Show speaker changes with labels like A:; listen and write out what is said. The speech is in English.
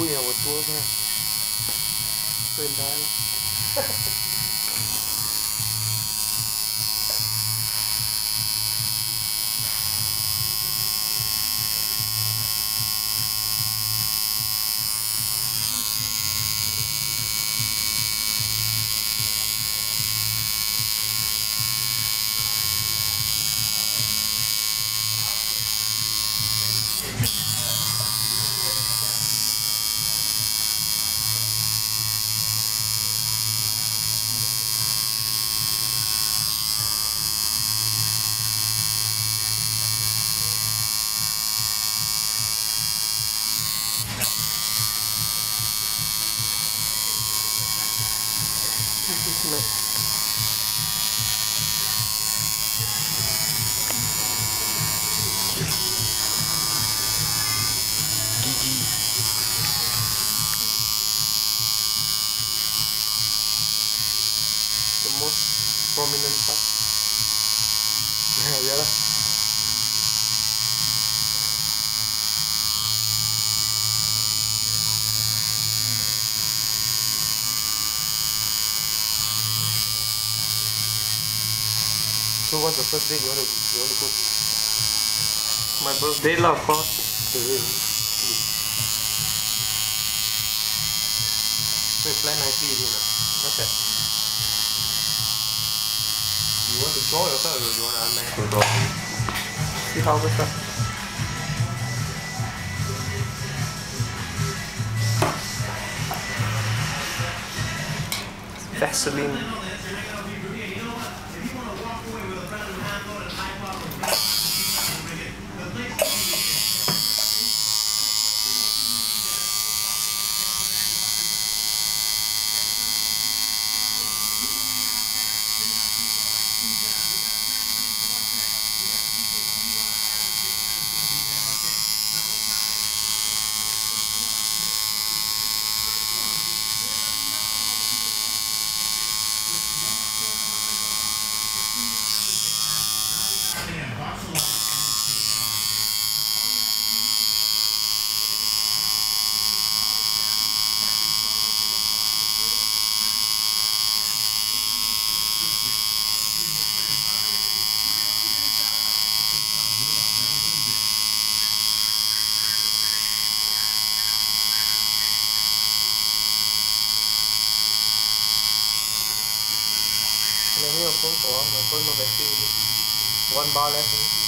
A: put in our tour man. So in Thailand. The most prominent part. Yeah lah. So what's the first date you want to put? My birthday lah, of course. So you plan nicely already lah. Not bad. You want to draw yourself or you want to unline to draw? See how this stuff. Vaseline. Let me phone for my phone no battery. 1 bar left.